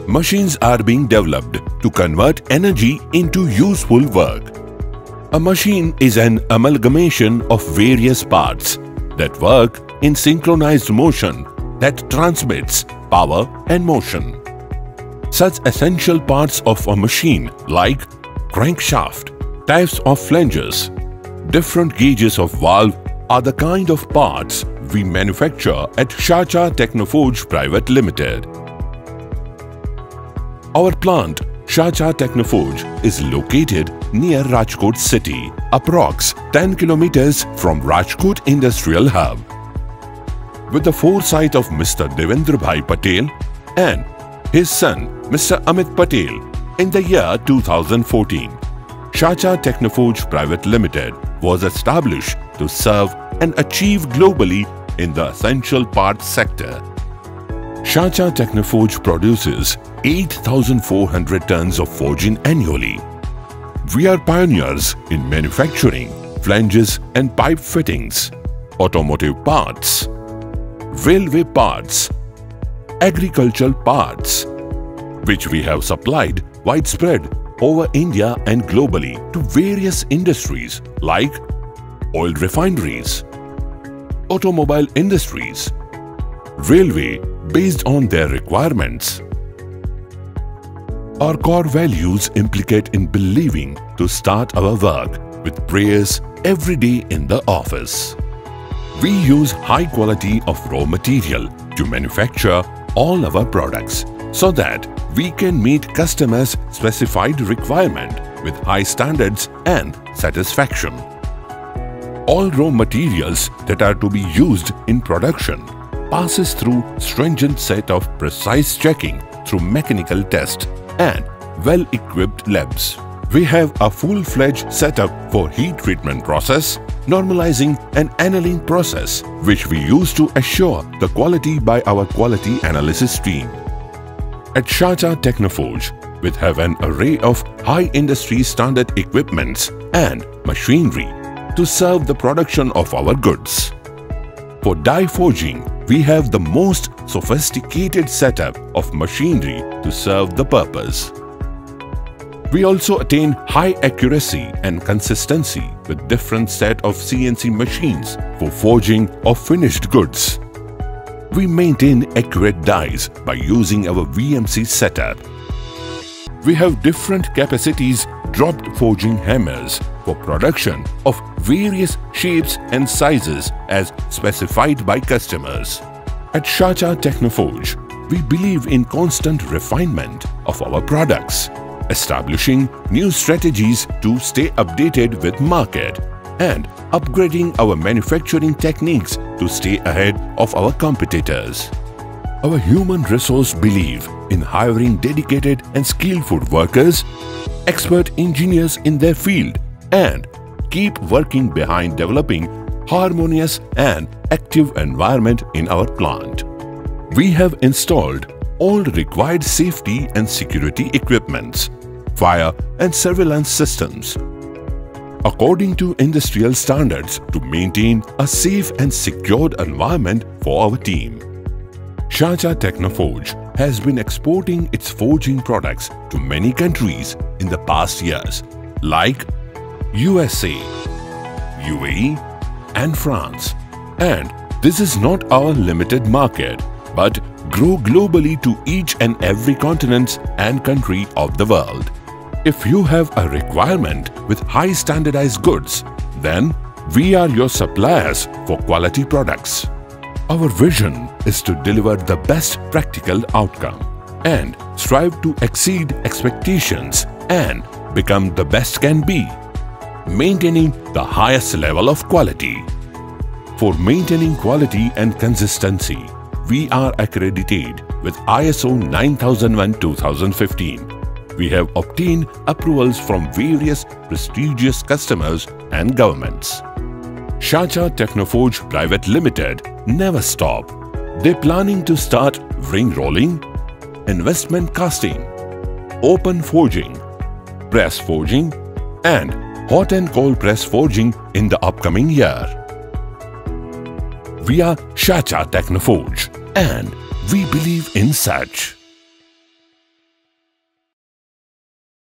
machines are being developed to convert energy into useful work. A machine is an amalgamation of various parts that work in synchronized motion that transmits power and motion. Such essential parts of a machine like crankshaft, types of flanges, different gauges of valve are the kind of parts we manufacture at Shach Technoforge Private Limited. Our plant, Shach Technoforge, is located near Rajkot city, approx 10 kilometers from Rajkot Industrial Hub. With the foresight of Mr. Devendra Bhai Patel and his son, Mr. Amit Patel, in the year 2014, Shach Technoforge Private Limited was established to serve and achieve globally in the essential parts sector. Shach Technoforge produces 8,400 tons of forging annually. We are pioneers in manufacturing flanges and pipe fittings, automotive parts, railway parts, agricultural parts, which we have supplied widespread over India and globally to various industries like oil refineries, automobile industries, railway based on their requirements. Our core values implicate in believing to start our work with prayers every day in the office. We use high quality of raw material to manufacture all our products so that we can meet customers' specified requirement with high standards and satisfaction. All raw materials that are to be used in production passes through stringent set of precise checking through mechanical test and well-equipped labs. We have a full-fledged setup for heat treatment process, normalizing and annealing process, which we use to assure the quality by our quality analysis team. At Shach Technoforge, we have an array of high industry standard equipments and machinery to serve the production of our goods. For die forging, we have the most sophisticated setup of machinery to serve the purpose. We also attain high accuracy and consistency with different set of CNC machines for forging of finished goods. We maintain accurate dies by using our VMC setup. We have different capacities dropped forging hammers for production of various shapes and sizes as specified by customers. At Shach Technoforge, we believe in constant refinement of our products, establishing new strategies to stay updated with market, and upgrading our manufacturing techniques to stay ahead of our competitors. Our human resource believe in hiring dedicated and skillful workers, expert engineers in their field, and keep working behind developing harmonious and active environment in our plant. We have installed all required safety and security equipments, fire and surveillance systems, according to industrial standards to maintain a safe and secured environment for our team. Shach Technoforge has been exporting its forging products to many countries in the past years like USA, UAE and France. And this is not our limited market but grow globally to each and every continent and country of the world. If you have a requirement with high standardized goods, then we are your suppliers for quality products. Our vision is to deliver the best practical outcome and strive to exceed expectations and become the best can be, maintaining the highest level of quality. For maintaining quality and consistency, we are accredited with ISO 9001:2015. We have obtained approvals from various prestigious customers and governments. Shach Technoforge Private Limited never stop. They're planning to start ring rolling, investment casting, open forging, press forging, and hot and cold press forging in the upcoming year. We are Shach Technoforge and we believe in such.